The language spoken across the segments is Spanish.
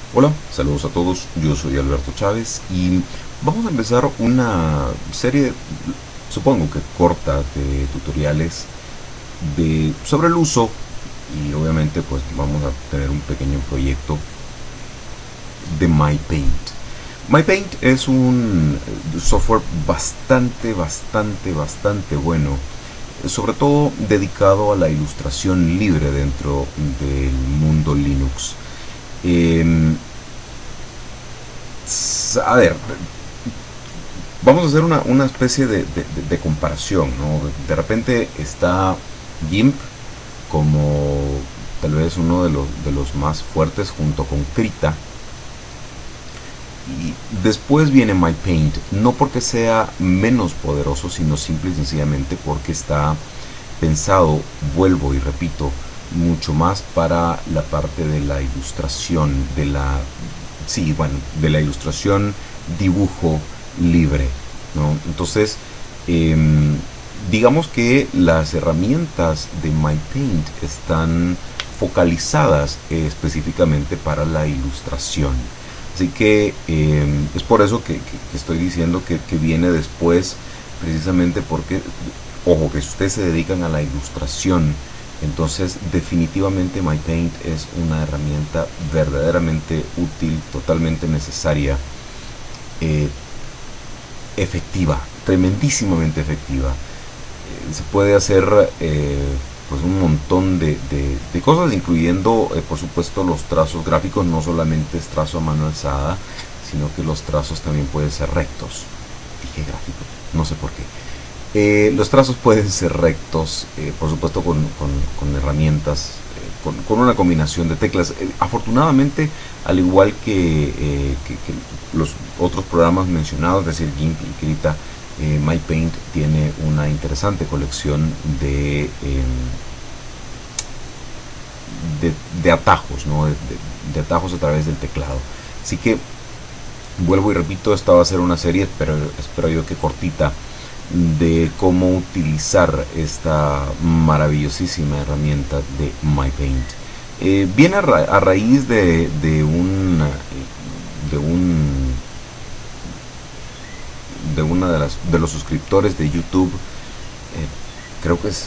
Hola, saludos a todos, yo soy Alberto Chávez y vamos a empezar una serie, supongo que corta, de tutoriales sobre el uso y obviamente pues vamos a tener un pequeño proyecto de MyPaint. MyPaint es un software bastante bueno, sobre todo dedicado a la ilustración libre dentro del mundo Linux. Eh, a ver, vamos a hacer una especie de comparación, ¿no? De repente está GIMP como tal vez uno de los más fuertes junto con Krita. Y después viene MyPaint, no porque sea menos poderoso, sino simple y sencillamente porque está pensado, vuelvo y repito, mucho más para la parte de la ilustración, de la ilustración, dibujo libre, ¿no? Entonces, eh, digamos que las herramientas de MyPaint están focalizadas específicamente para la ilustración. Así que es por eso que estoy diciendo que viene después, precisamente porque, ojo, que si ustedes se dedican a la ilustración, entonces definitivamente MyPaint es una herramienta verdaderamente útil, totalmente necesaria, eh, efectiva, tremendísimamente efectiva. Se puede hacer pues un montón de cosas, incluyendo por supuesto los trazos gráficos. No solamente es trazo a mano alzada, sino que los trazos también pueden ser rectos. Dije gráficos, no sé por qué. Los trazos pueden ser rectos, por supuesto con herramientas, con una combinación de teclas. Afortunadamente, al igual que los otros programas mencionados, es decir, GIMP y Krita, MyPaint tiene una interesante colección de atajos, ¿no? De atajos a través del teclado. Así que, vuelvo y repito, esta va a ser una serie, pero espero yo que cortita, de cómo utilizar esta maravillosísima herramienta de MyPaint. Viene a raíz de un de una de los suscriptores de YouTube. Creo que es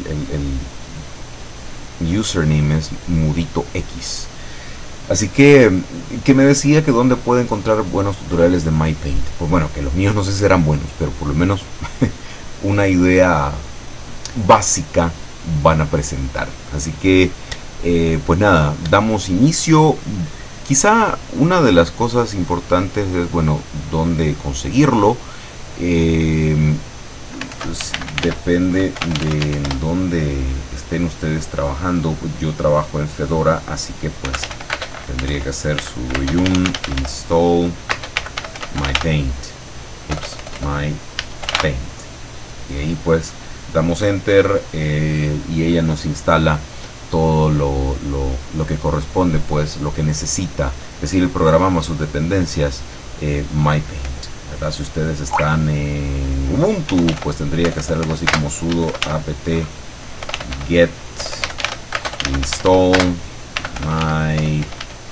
el username es Mudito X. Así que me decía que dónde puede encontrar buenos tutoriales de MyPaint. Pues bueno, que los míos no sé si serán buenos, pero por lo menos una idea básica van a presentar. Así que pues nada, damos inicio. Quizá una de las cosas importantes es, bueno, dónde conseguirlo. Pues depende de dónde estén ustedes trabajando. Yo trabajo en Fedora, así que pues tendría que hacer sudo yum install mypaint. mypaint. Y ahí pues damos enter, y ella nos instala todo lo que corresponde, pues lo que necesita, es decir, el programa más sus dependencias, MyPaint, ¿verdad? Si ustedes están en Ubuntu, pues tendría que hacer algo así como sudo apt get install mypaint.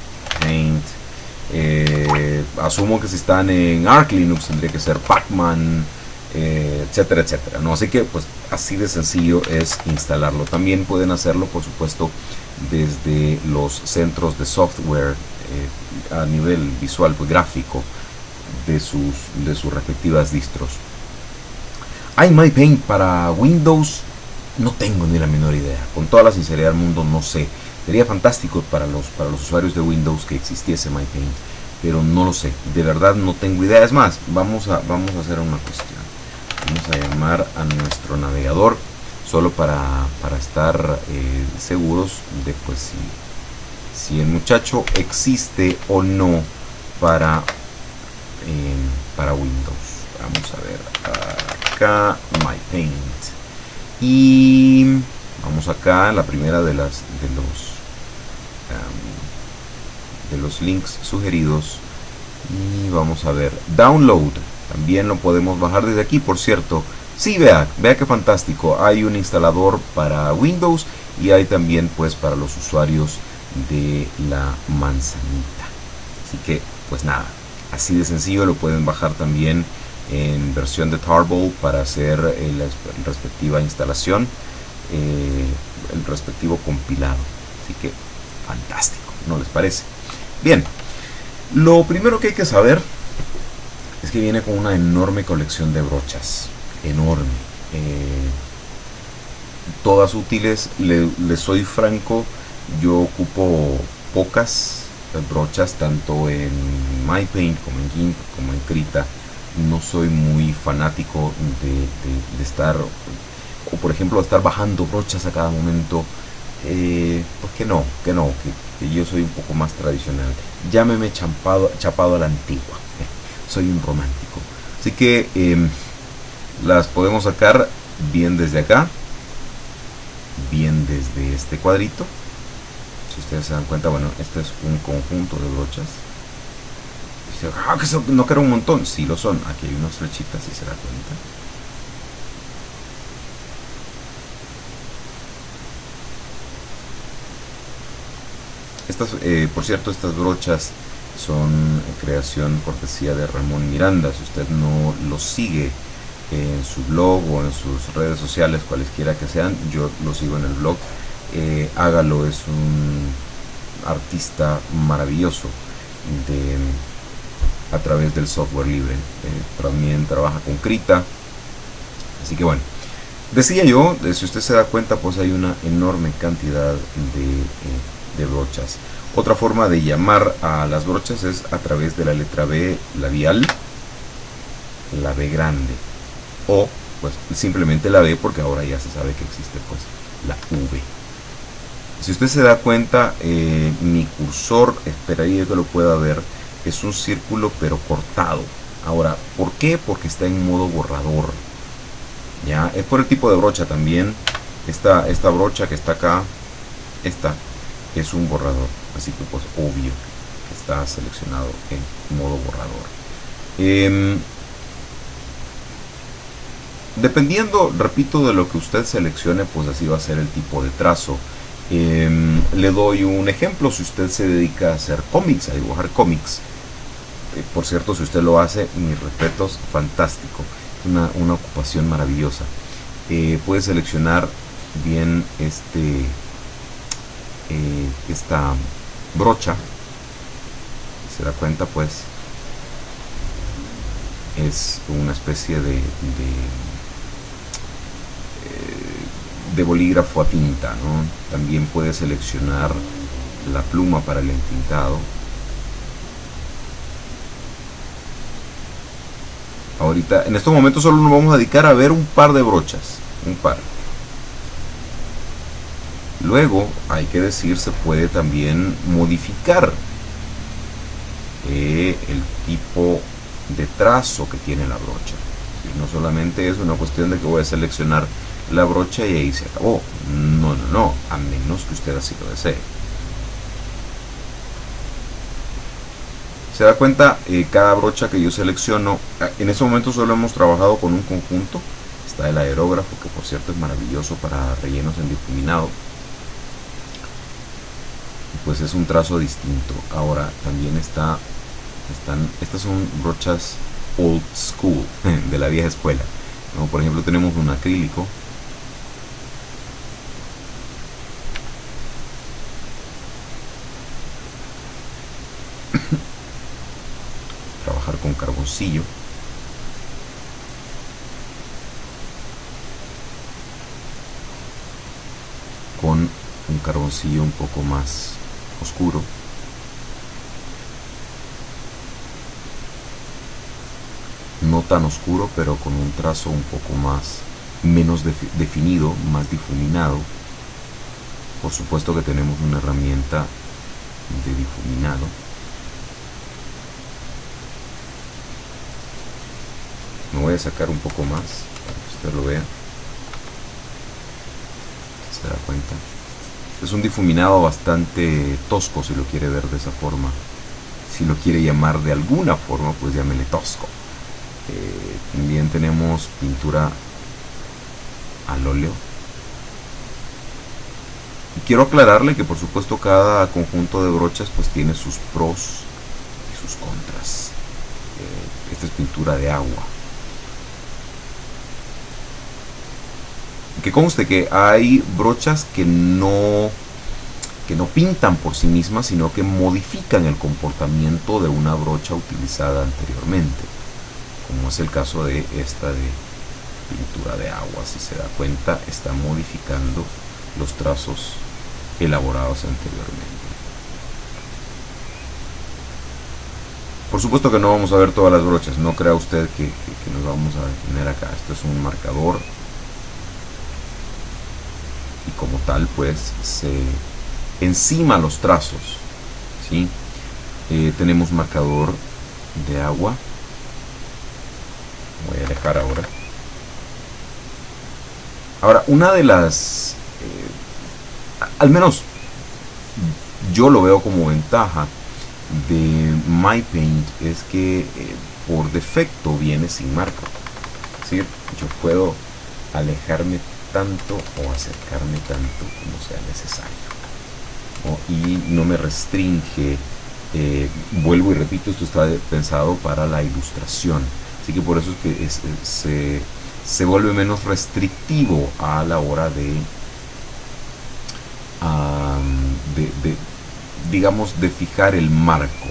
Asumo que si están en Arch Linux tendría que ser pacman, etcétera, etcétera, ¿no? Así que pues así de sencillo es instalarlo. También pueden hacerlo, por supuesto, desde los centros de software, a nivel visual, pues gráfico, de sus respectivas distros. ¿Hay MyPaint para Windows? No tengo ni la menor idea. Con toda la sinceridad del mundo, no sé. Sería fantástico para los usuarios de Windows que existiese MyPaint, pero no lo sé. De verdad no tengo idea. Es más, vamos a hacer una cuestión. Vamos a llamar a nuestro navegador, solo para estar seguros de pues si el muchacho existe o no para Windows. Vamos a ver acá, MyPaint, y vamos acá a la primera de los links sugeridos, y vamos a ver download. También lo podemos bajar desde aquí, por cierto. Sí, vea que fantástico. Hay un instalador para Windows y hay también pues para los usuarios de la manzanita. Así que pues nada, así de sencillo. Lo pueden bajar también en versión de Tarball para hacer la respectiva instalación, el respectivo compilado. Así que fantástico, ¿no les parece? Bien, lo primero que hay que saber es que viene con una enorme colección de brochas, enorme, todas útiles. Les soy franco, yo ocupo pocas brochas, tanto en MyPaint como en GIMP como en Krita. No soy muy fanático de estar, o por ejemplo, de estar bajando brochas a cada momento. Pues que yo soy un poco más tradicional. Llámeme chapado a la antigua. Soy un romántico. Así que las podemos sacar bien desde acá, bien desde este cuadrito. Si ustedes se dan cuenta, bueno, este es un conjunto de brochas. Que no quiero un montón. Sí lo son. Aquí hay unas flechitas, si se da cuenta. Por cierto, estas brochas son creación cortesía de Ramón Miranda. Si usted no lo sigue en su blog o en sus redes sociales, cualesquiera que sean, yo lo sigo en el blog, hágalo. Es un artista maravilloso a través del software libre. También trabaja con Krita. Así que bueno, decía yo, si usted se da cuenta, pues hay una enorme cantidad de brochas. Otra forma de llamar a las brochas es a través de la letra B labial, la B grande, o pues simplemente la B, porque ahora ya se sabe que existe pues la V. Si usted se da cuenta, mi cursor, esperaría que lo pueda ver, es un círculo pero cortado. Ahora, ¿por qué? Porque está en modo borrador. Ya, es por el tipo de brocha también. Esta brocha que está acá, esta es un borrador, así que pues obvio que está seleccionado en modo borrador. Dependiendo, repito, de lo que usted seleccione, pues así va a ser el tipo de trazo. Le doy un ejemplo. Si usted se dedica a hacer cómics, a dibujar cómics, por cierto, si usted lo hace, mis respetos, fantástico, una ocupación maravillosa. Puede seleccionar bien esta brocha. Se da cuenta, pues es una especie de bolígrafo a tinta, ¿no? También puede seleccionar la pluma para el entintado. Ahorita, en estos momentos, solo nos vamos a dedicar a ver un par de brochas, un par. Luego, hay que decir, se puede también modificar el tipo de trazo que tiene la brocha. Y no solamente es una cuestión de que voy a seleccionar la brocha y ahí se acabó. No, a menos que usted así lo desee. Se da cuenta, cada brocha que yo selecciono, en este momento solo hemos trabajado con un conjunto. Está el aerógrafo, que por cierto es maravilloso para rellenos en difuminado. Pues es un trazo distinto. Ahora también estas son brochas old school, de la vieja escuela, ¿no? Por ejemplo, tenemos un acrílico. Trabajar con carboncillo. Con un carboncillo un poco más oscuro. No tan oscuro, pero con un trazo un poco menos definido, más difuminado. Por supuesto que tenemos una herramienta de difuminado. Me voy a sacar un poco más para que usted lo vea. ¿Se da cuenta? Es un difuminado bastante tosco, si lo quiere ver de esa forma. Si lo quiere llamar de alguna forma, pues llámele tosco. También tenemos pintura al óleo. Y quiero aclararle que por supuesto cada conjunto de brochas pues tiene sus pros sus contras. Esta es pintura de agua. Que conste que hay brochas que no pintan por sí mismas, sino que modifican el comportamiento de una brocha utilizada anteriormente, como es el caso de esta de pintura de agua. Si se da cuenta, está modificando los trazos elaborados anteriormente. Por supuesto que no vamos a ver todas las brochas, no crea usted que nos vamos a detener acá. Esto es un marcador y como tal pues se encima los trazos, ¿sí? Tenemos marcador de agua. Voy a alejar ahora. Ahora, una de las al menos yo lo veo como ventaja de MyPaint es que por defecto viene sin marco. Es decir, yo puedo alejarme tanto o acercarme tanto como sea necesario, ¿no? Y no me restringe. Vuelvo y repito, esto está pensado para la ilustración, así que por eso es que se vuelve menos restrictivo a la hora de digamos, de fijar el marco.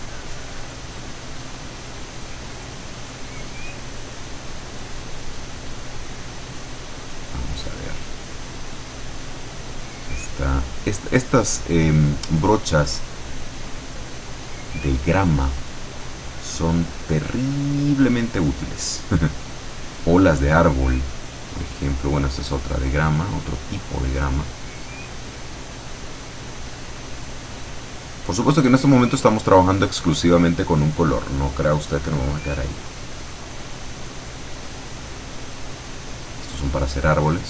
Vamos a ver. Estas brochas de grama son terriblemente útiles. O las de árbol, por ejemplo. Bueno, esta es otra de grama, otro tipo de grama. Por supuesto que en este momento estamos trabajando exclusivamente con un color, no crea usted que nos vamos a quedar ahí. Estos son para hacer árboles.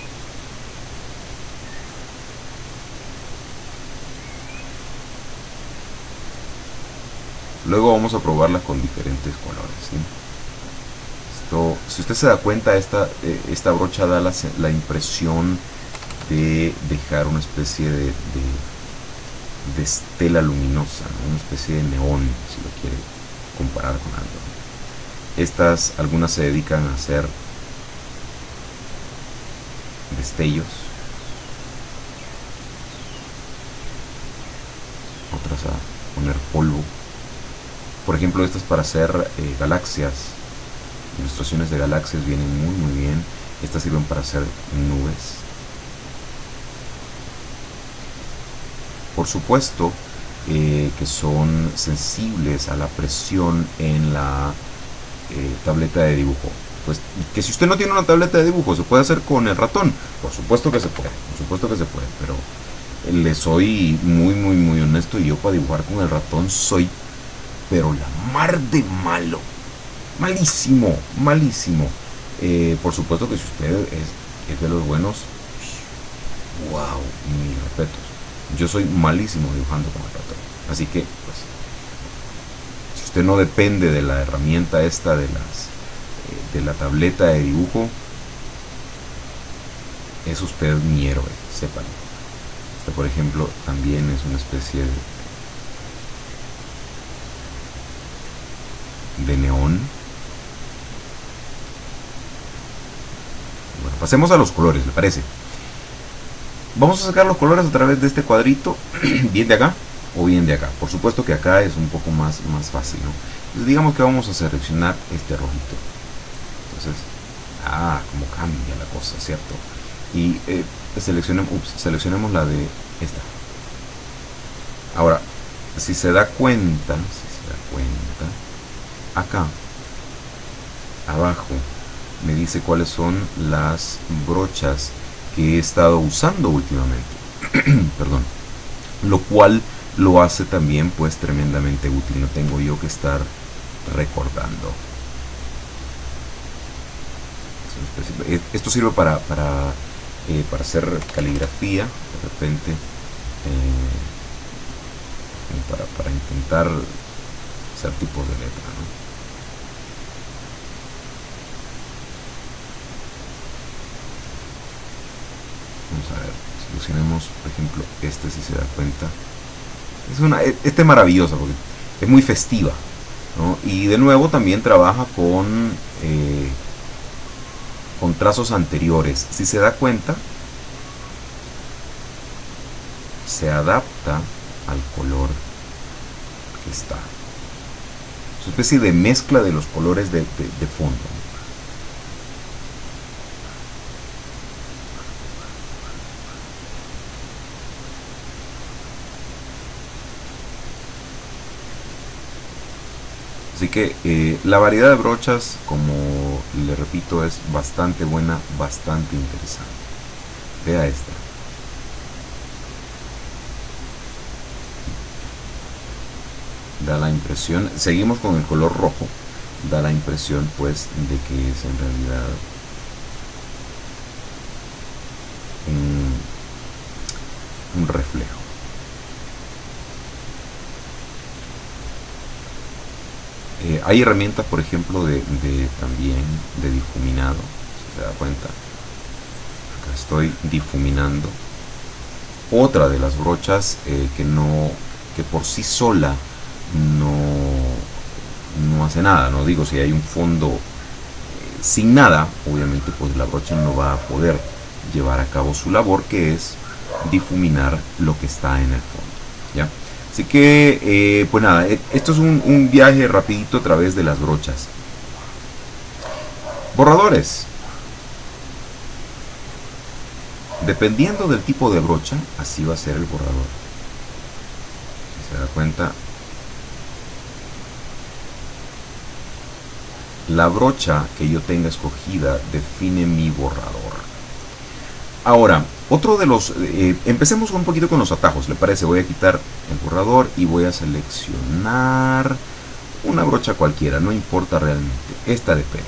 Luego vamos a probarlas con diferentes colores, ¿sí? Esto, si usted se da cuenta, esta brocha da la impresión de dejar una especie de estela luminosa, ¿no? Una especie de neón, si lo quiere comparar con algo. Estas, algunas se dedican a hacer destellos, otras a poner polvo. Por ejemplo, estas para hacer galaxias, ilustraciones de galaxias vienen muy bien. Estas sirven para hacer nubes. Por supuesto que son sensibles a la presión en la tableta de dibujo. Pues que si usted no tiene una tableta de dibujo, ¿se puede hacer con el ratón? Por supuesto que se puede, pero le soy muy honesto, y yo para dibujar con el ratón soy, pero la mar de malo. Malísimo. Por supuesto que si usted es de los buenos, wow, mis respetos. Yo soy malísimo dibujando con el ratón. Así que, pues, si usted no depende de la herramienta esta de la tableta de dibujo, es usted mi héroe, sépalo. Esta, por ejemplo, también es una especie de neón. Bueno, pasemos a los colores, ¿le parece? Vamos a sacar los colores a través de este cuadrito, bien de acá o bien de acá. Por supuesto que acá es un poco más fácil, ¿no? Entonces, digamos que vamos a seleccionar este rojito. Entonces, cómo cambia la cosa, ¿cierto? Y seleccionemos la de esta. Ahora, si se da cuenta, acá abajo me dice cuáles son las brochas que he estado usando últimamente. Perdón. Lo cual lo hace también pues tremendamente útil. No tengo yo que estar recordando. Esto sirve para hacer caligrafía, de repente, para intentar hacer tipos de letra, ¿no? Vamos a ver, seleccionemos por ejemplo este, si se da cuenta. Este es maravilloso porque es muy festiva, ¿no? Y de nuevo también trabaja con trazos anteriores. Si se da cuenta, se adapta al color que está. Es una especie de mezcla de los colores de fondo. Así que la variedad de brochas, como le repito, es bastante buena, bastante interesante. Vea esta. Da la impresión, seguimos con el color rojo, da la impresión pues de que es en realidad un reflejo. Hay herramientas, por ejemplo, también de difuminado, si se da cuenta. Acá estoy difuminando. Otra de las brochas que por sí sola no hace nada, no digo, si hay un fondo sin nada, obviamente pues la brocha no va a poder llevar a cabo su labor, que es difuminar lo que está en el fondo, ¿ya? Así que, pues nada, esto es un viaje rapidito a través de las brochas. Borradores. Dependiendo del tipo de brocha, así va a ser el borrador. Si se da cuenta, la brocha que yo tenga escogida define mi borrador. Ahora, otro de los... empecemos un poquito con los atajos, ¿le parece? Voy a quitar el borrador y voy a seleccionar una brocha cualquiera, no importa realmente. Esta de pelo.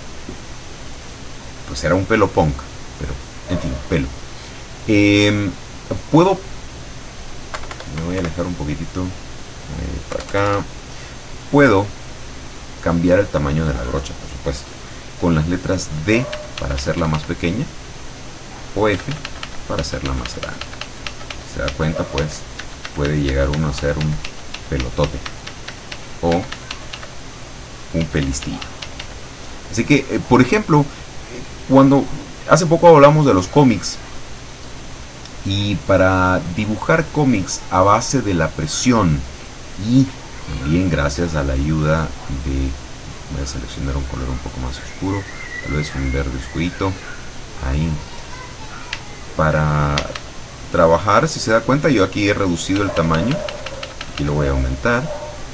Pues era un pelo punk, pero, en fin, pelo. Puedo... Me voy a alejar un poquitito. Para acá. Puedo cambiar el tamaño de la brocha, por supuesto. Con las letras D para hacerla más pequeña. O F para hacerla más grande. Se da cuenta, pues puede llegar uno a hacer un pelotote o un pelistillo. Así que, por ejemplo, cuando hace poco hablamos de los cómics, y para dibujar cómics a base de la presión y también gracias a la ayuda de, voy a seleccionar un color un poco más oscuro, tal vez un verde oscurito, ahí. Para trabajar, si se da cuenta, yo aquí he reducido el tamaño, aquí lo voy a aumentar.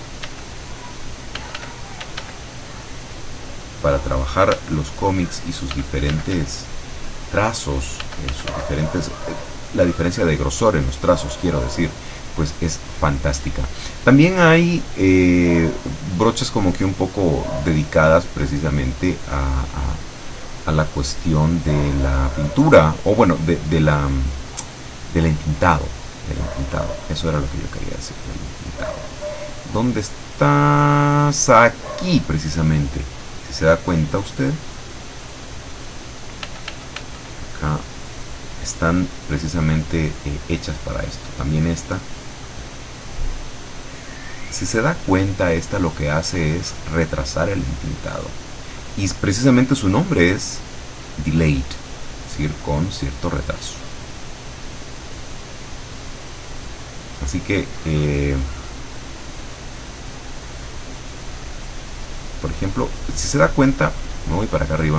Para trabajar los cómics y sus diferentes trazos, la diferencia de grosor en los trazos, quiero decir, pues es fantástica. También hay brochas como que un poco dedicadas precisamente a la cuestión de la pintura, o bueno, del entintado. Eso era lo que yo quería decir, del entintado. ¿Dónde estás? Aquí precisamente. Si se da cuenta usted, acá están precisamente hechas para esto. También esta, si se da cuenta, esta lo que hace es retrasar el entintado. Y precisamente su nombre es delayed, es decir, con cierto retraso. Así que, por ejemplo, si se da cuenta, me voy para acá arriba,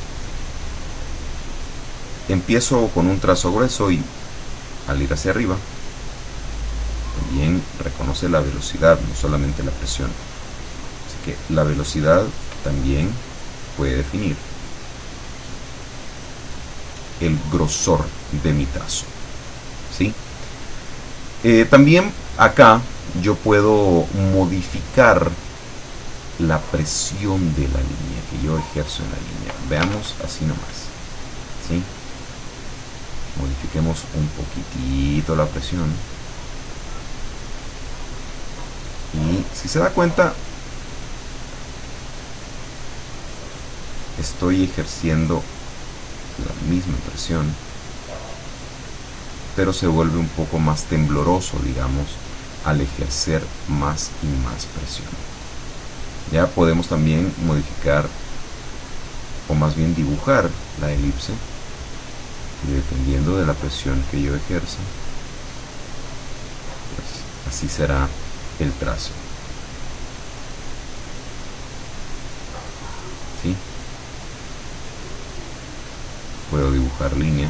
empiezo con un trazo grueso y al ir hacia arriba, también reconoce la velocidad, no solamente la presión. Así que la velocidad también puede definir el grosor de mi trazo, ¿sí? También acá yo puedo modificar la presión de la línea que yo ejerzo en la línea. Veamos así nomás, ¿sí? Modifiquemos un poquitito la presión. Y si se da cuenta, estoy ejerciendo la misma presión, pero se vuelve un poco más tembloroso, digamos, al ejercer más y más presión. Ya podemos también modificar, o más bien dibujar la elipse, y dependiendo de la presión que yo ejerza, pues así será el trazo. ¿Sí? Puedo dibujar líneas.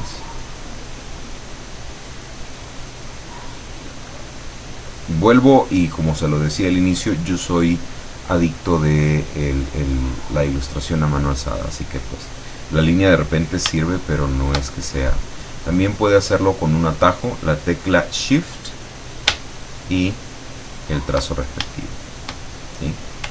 Vuelvo, y como se lo decía al inicio, yo soy adicto de la ilustración a mano alzada, así que pues la línea de repente sirve, pero no es que sea. También puede hacerlo con un atajo, la tecla Shift y el trazo respectivo. ¿Sí?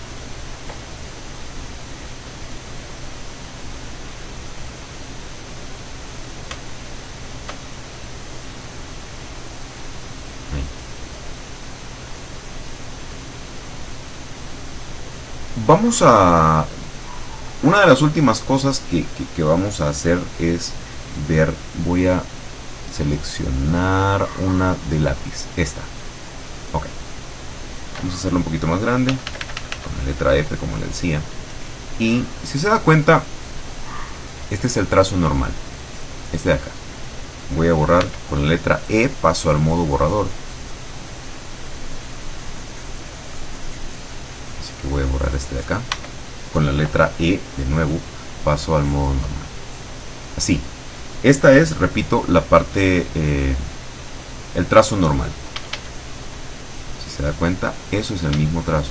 Vamos a... Una de las últimas cosas que vamos a hacer es ver, voy a seleccionar una de lápiz, esta. Ok. Vamos a hacerlo un poquito más grande, con la letra F, como le decía. Y si se da cuenta, este es el trazo normal, este de acá. Voy a borrar con la letra E, paso al modo borrador. Así que voy a borrar este de acá. Con la letra E, de nuevo, paso al modo normal. Así. Esta es, repito, la parte, el trazo normal. Si se da cuenta, eso es el mismo trazo,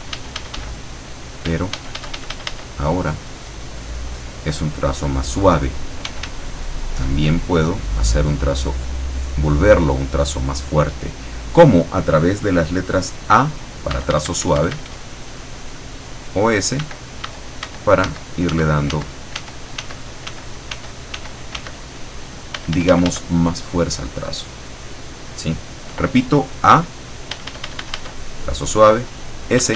pero ahora es un trazo más suave. También puedo hacer un trazo, volverlo un trazo más fuerte, como a través de las letras A para trazo suave, o S para irle dando, digamos, más fuerza al trazo. ¿Sí? Repito, A, trazo suave, S,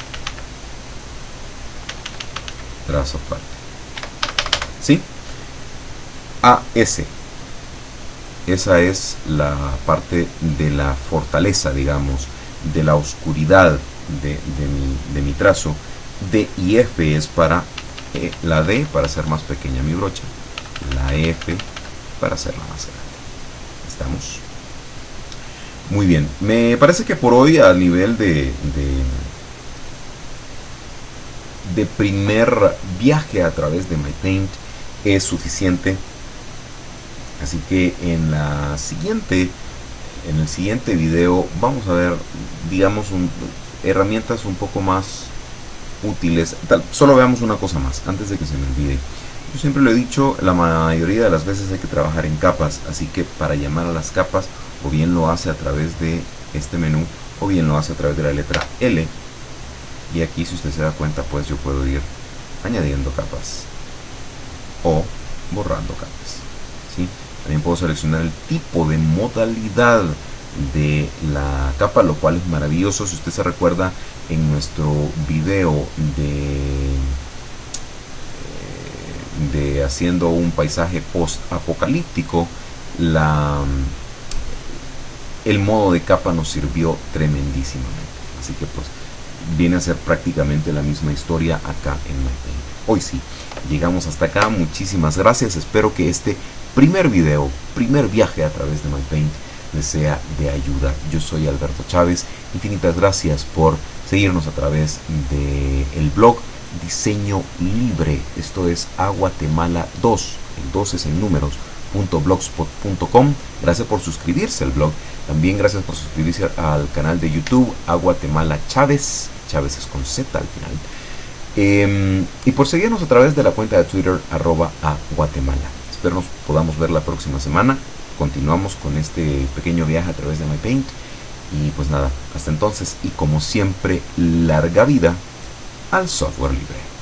trazo fuerte. ¿Sí? AS. Esa es la parte de la fortaleza, digamos, de la oscuridad de mi trazo. D y F es para la D para hacer más pequeña mi brocha, la F para hacerla más grande. ¿Estamos? Muy bien. Me parece que por hoy, a nivel de primer viaje a través de MyPaint, es suficiente. Así que en el siguiente video vamos a ver, digamos, herramientas un poco más útiles. Solo veamos una cosa más antes de que se me olvide. Yo siempre lo he dicho, la mayoría de las veces hay que trabajar en capas, así que para llamar a las capas, o bien lo hace a través de este menú, o bien lo hace a través de la letra L. Y aquí, si usted se da cuenta, pues yo puedo ir añadiendo capas o borrando capas. ¿Sí? También puedo seleccionar el tipo de modalidad de la capa, lo cual es maravilloso. Si usted se recuerda, en nuestro video de haciendo un paisaje post-apocalíptico, el modo de capa nos sirvió tremendísimamente. Así que pues viene a ser prácticamente la misma historia acá en MyPaint. Hoy sí, llegamos hasta acá. Muchísimas gracias. Espero que este primer video, primer viaje a través de MyPaint, les sea de ayuda. Yo soy Alberto Chávez. Infinitas gracias por seguirnos a través del blog Diseño Libre. Esto es A Guatemala 2. El 2 es en números. .blogspot.com. Gracias por suscribirse al blog. También gracias por suscribirse al canal de YouTube A Guatemala Chávez. Chávez es con Z al final. Y por seguirnos a través de la cuenta de Twitter @aguatemala. Espero nos podamos ver la próxima semana. Continuamos con este pequeño viaje a través de MyPaint. Y pues nada, hasta entonces, y como siempre, larga vida al software libre.